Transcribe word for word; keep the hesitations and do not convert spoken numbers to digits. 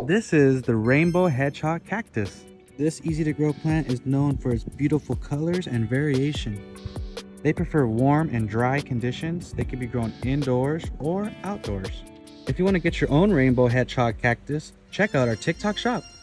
This is the Rainbow Hedgehog Cactus. This easy to grow plant is known for its beautiful colors and variation. They prefer warm and dry conditions. They can be grown indoors or outdoors. If you want to get your own Rainbow Hedgehog Cactus, check out our TikTok shop.